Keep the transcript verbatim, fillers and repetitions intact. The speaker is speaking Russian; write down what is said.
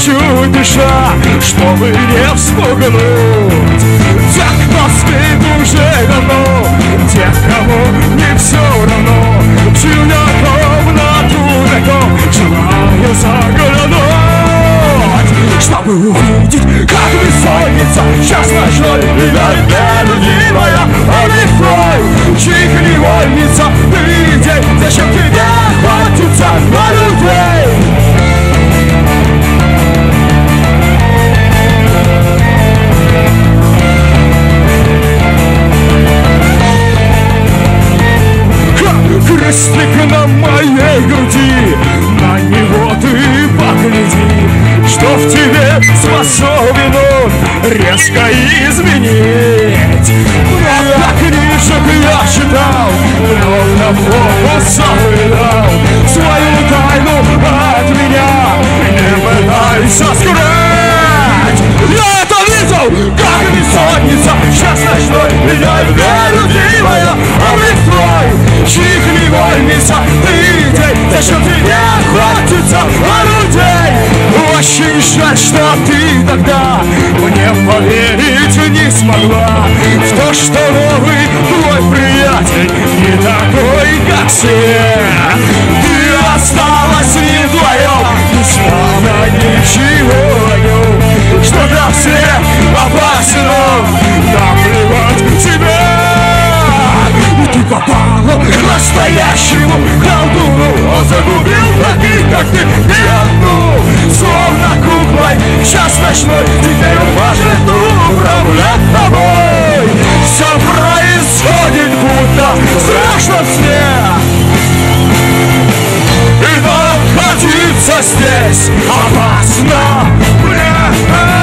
чуть дыша, чтобы не вспугнуть тех, кто спит уже давно, тех, кому не все равно, чудаков на трудаков желаю заглянуть, чтобы увидеть, как бессонница час ночной видать нелюдимая. Открой, чьих невольница, ты день, зачем тебе охотиться на людей? Крестик на моей груди, на него ты погляди, что в тебе способен он резко изменить. Много книжек я читал, много фокусов видал, свою тайну от меня не пытайся скрыть. Я это видел, как бессонница час ночной меня нелюдимая. Открой, чьих невольница, ты день, зачем тебе охотиться на людей? Очень жаль, что ты тогда мне поверить не смогла в то, что новый твой приятель не такой, как все. Ты осталась не вдвоем, не словно ничего о нем, что для всех опасно, наплевать тебе. И ты попала к настоящему колдуну, он загубил таких, как ты, и одну. Словно куклой, час ночной, теперь он может управлять тобой. Все происходит будто в страшном сне, и находиться здесь опасно.